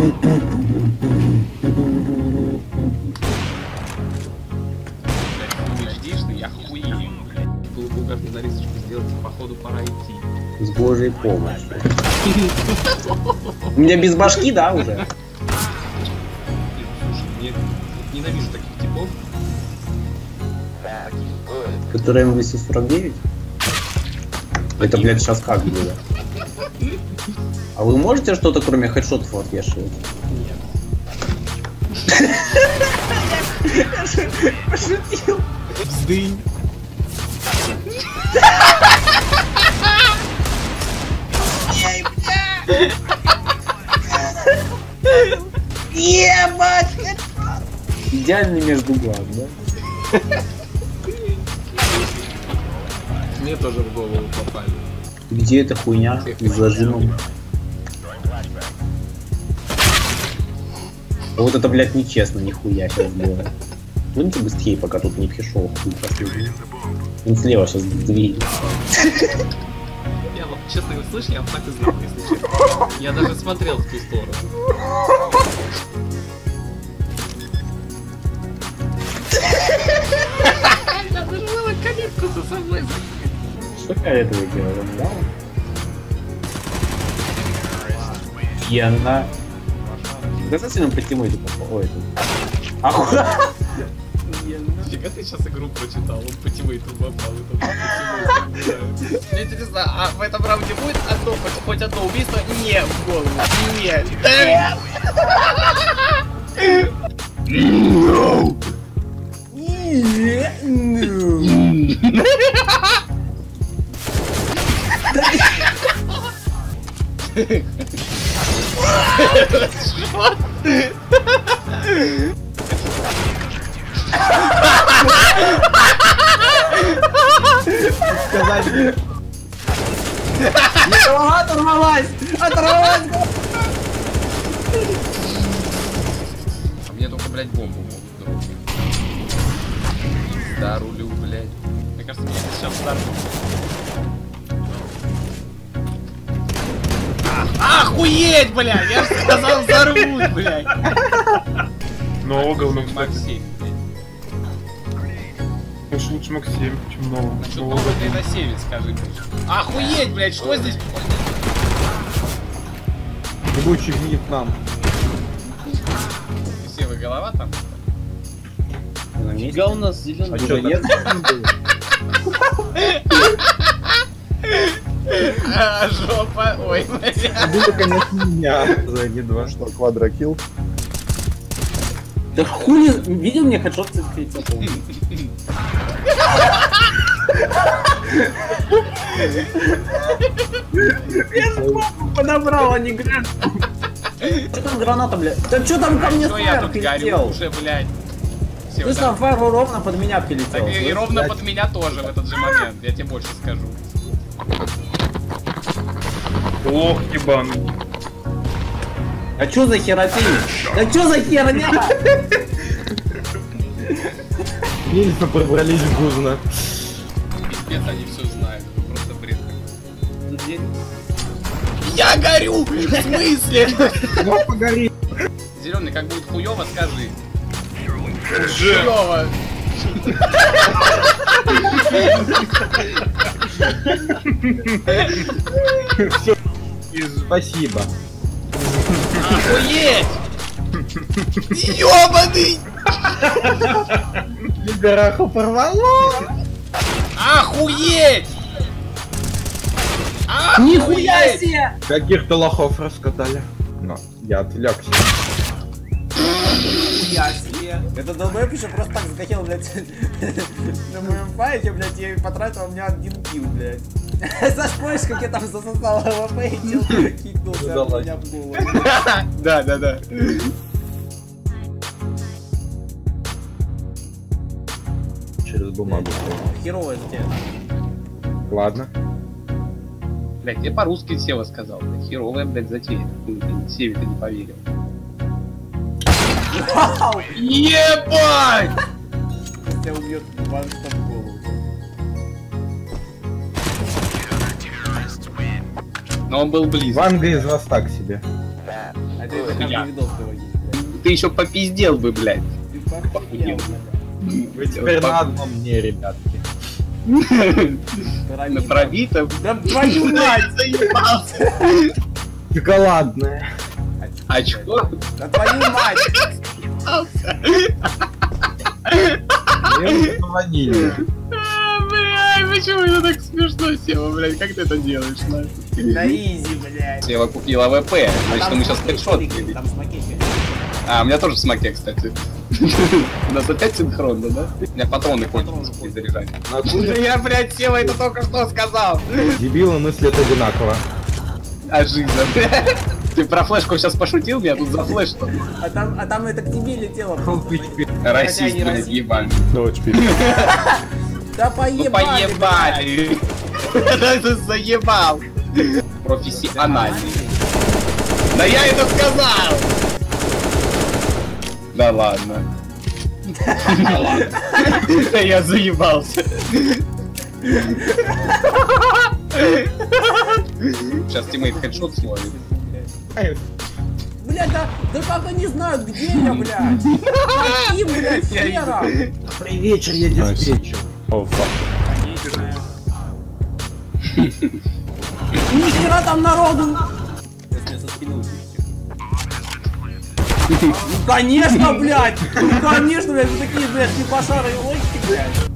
Я хуею, блядь. Было бы угодно зарисочку сделать, походу пора идти. С Божьей помощью. У меня без башки, да, уже? Слушай, мне ненавижу таких типов. Которые МВС-49? Это, блядь, сейчас как было? А вы можете что-то кроме хедшотов отвешивать? Нет. Пошутил. Сдынь. Ебать! Идеальный между глаз, да? Мне тоже в голову попали. Где эта хуйня с зажимом? Вот это, блядь, нечестно, нихуя сейчас было. Плывите быстрее, пока тут не пришел хуй последний. Он слева сейчас двигается. Я вот, честно, слышишь, я вот так и знал, если честно. Я даже смотрел в ту сторону. Надо же было калитку за собой закрыть. Что этого делала, да? Пьяна. Достаточно по тему это попало. Ой, ахуя! Фига ты сейчас игру прочитал, он по тиммейту попал. Мне интересно, а в этом раунде будет одно, хоть одно убийство? Не, в голову. Нет. Сказать. Голова оторвалась! Оторвалась! А мне только, блядь, бомбу могут дропнуть. Да, рулю, блядь. Мне кажется, мне сейчас старт. Охуеть, блядь! Я же сказал, взорвут, блядь! Нового говно, Максим, блядь. Конечно, лучше Максим, чем нового. Что нового ты на 7, скажи, блядь. Охуеть, блядь, что здесь? Ебучий Вьетнам. Севый голова там? Фига у нас зеленый. А чё, нет? Жопа, ой, блядь. Было, конечно, меня. За 1-2. Что, квадрокилл? Да хули, видел мне хедшот с Я бомбу подобрал, а не гранату. Что там граната, блядь? Да что там ко мне Что я фаер тут горю прилетел? уже, блядь? Ты там фаер ровно под меня прилетел. Так и ровно блядь. под меня тоже в этот же момент, я тебе больше скажу. Ох, ебан. А чё за херотень? Да чё за херня? Нильса пробрались в Гузна. Пиздец, они все знают, это просто бред. Я горю! В смысле? Ну, погори. Зеленый, как будет хуёво, скажи. Же. Хуёво! Спасибо. Охуеть! Ёбаный! Либераху порвало. Охуеть! Нихуя себе! Каких-то лохов раскатали. Но, я отвлекся. Нихуя себе! Это долбоёб еще просто так захотел, блядь, на моем файте, блядь, и потратил у меня 1 килл, блядь. Саш, помнишь, как я там засосал АВП и кикнулся от меня в голову? Да, да, да. Через бумагу. Херово это тебе. Ладно. Блять, я по-русски Сева сказал, блядь, херовая, блядь, затея. Севе ты не поверил. Вау! Ебать! Тебя убьет ваншот в голову. Но он был близко. Ванга из вас так себе. А Это из-за каждый видос приводить, блядь. Ты еще попиздел бы, блядь. Ты похуел, блядь. Вы теперь на одном мне, ребятки. На пробитом. Да твою мать! Заебался. Шоколадное. Очко? Да твою мать! Ванильное. Блядь, почему это так смешно, Сева, блядь? Как ты это делаешь, нахуй? Да изи, блядь. Сева купил АВП, значит, мы сейчас хедшот. Там смокейки. А, у меня тоже в смоке, кстати. У нас опять синхронно, да? У меня патроны кончились перезаряжать. Я, блядь, Сева это только что сказал! Дебилы мыслят одинаково. А жизнь, блядь. Ты про флешку сейчас пошутил, меня тут за флеш что? А там это к тебе летело. Расист, блядь, ебаный. Да Ну поебали, поебали! Да ты заебал! Профессиональный. Да я это сказал! Да ладно. Да я заебался. Сейчас тиммейт хедшот словит. Блядь, да как они знают, где я, блядь? Каким, блядь, сфера? Добрый вечер, я диспетчер. Нихера там народу! Ну конечно, блядь! Ну конечно, блядь, вы такие, блядь, типошары и логики, блядь!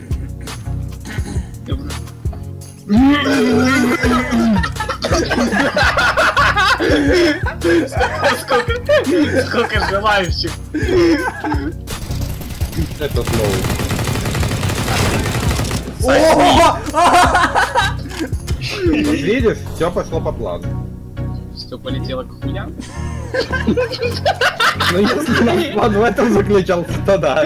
Сколько желающих. Это снова. Вот видишь, все пошло по плану. Все полетело к хуям. Ну если наш план в этом заключался, то да.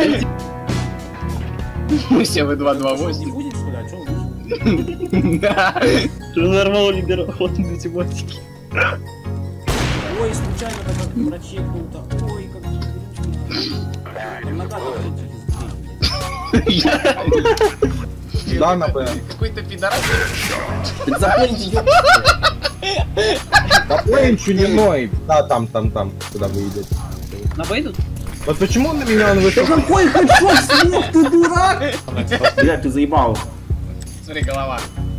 Мы все в 2-2-8. Будет, что ли? А чё он вышел? Да. Что нормально лидероход на тематике. Ой, случайно как прочекнул-то. Ой, как грустно. Там нога Да, на Б. Какой-то пидорас. Да Плейнчу не ной. Да, там, куда вы идете. На Б идут? Вот почему на меня он вышел? Какой хедшот смог, ты дурак! Блядь, ты заебал. Смотри, голова.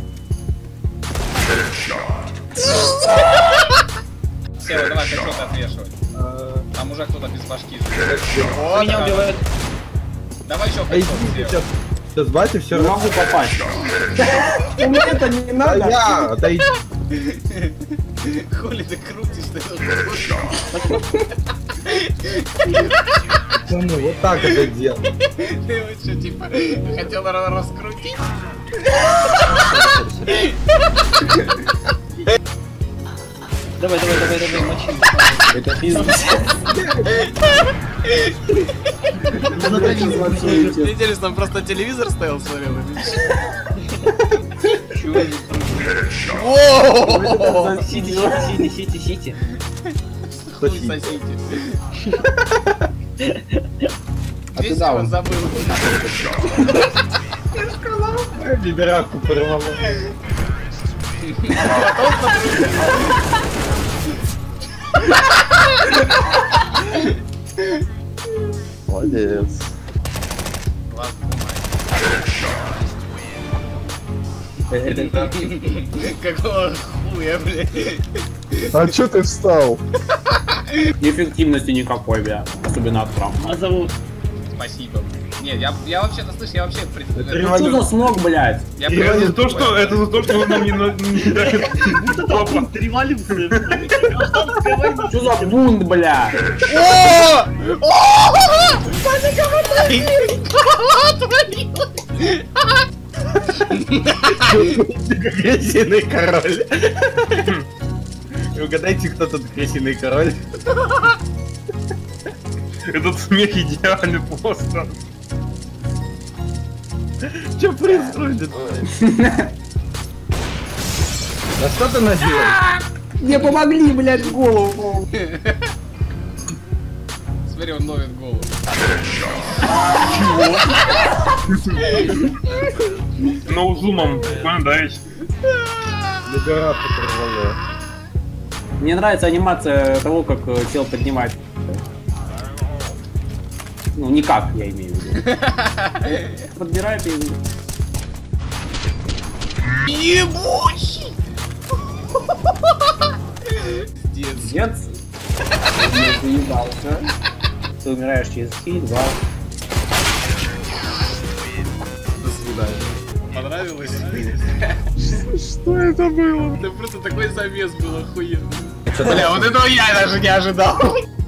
Сева, давай хедшот отвешивать. Там уже кто-то без башки. Вот, Меня убивают. Давай еще Эй, хедшот, Сева. сейчас батя все Не могу попасть. Мне это не надо. Я, отойди. Хули ты крутишь, ты Ну, вот так это делать. Ты вот что, типа, хотел раскрутить? Давай, мочи. Это пиздец. Интересно, там просто телевизор стоял, смотрел? Сити. Кто Хуй сидит? сосите. А ты Весь да, он он. забыл. Биберяку порвало. Молодец. Какого хуя, блядь? А чё ты встал? Эффективности никакой, бля. Особенно от прав. А зовут? Спасибо. Нет, я вообще-то, слышь, я вообще... Что за смог, блядь? Я Это за то, что вы нам не дали. Революция. Гражданская война. Что за бунт, бля? Крысиный король. И угадайте, кто тут крысиный король. Этот смех идеальный просто. Что происходит? Да что ты наделал? Мне помогли, блядь, в голову. Смотри, он ловит голову. Но зумом, буквально, да, ведь? Биберяку порвало. Мне нравится анимация того, как чел поднимает. Ну, никак, я имею в виду. Подбирает и... Ебучий! Дед. Не заебался. Ты умираешь через хит-2. До свидания. Понравилось? Что это было? Это просто такой замес был охуенный. Бля, вот этого я даже не ожидал.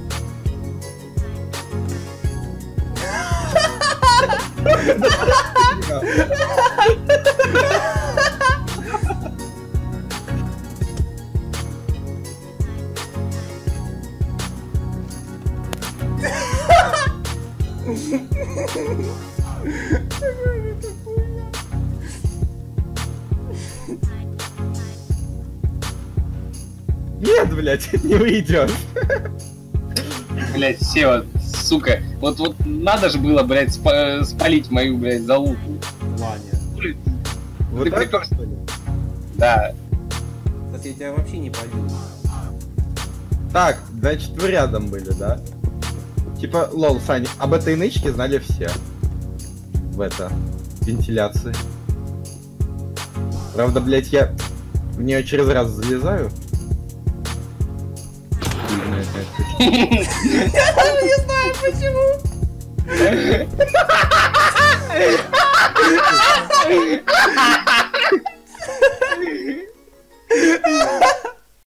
Нет, блядь, не выйдешь. Блять, Сева, сука. Вот надо же было, блять, спалить мою, блять, залупу. Ваня. Вот Ты так, прикол- что ли? Да. Кстати, я тебя вообще не пойду. Так, значит, вы рядом были, да? Типа, лол, Сань, об этой нычке знали все. В вентиляции. Правда, блять, я в нее через раз залезаю. Не знаю почему.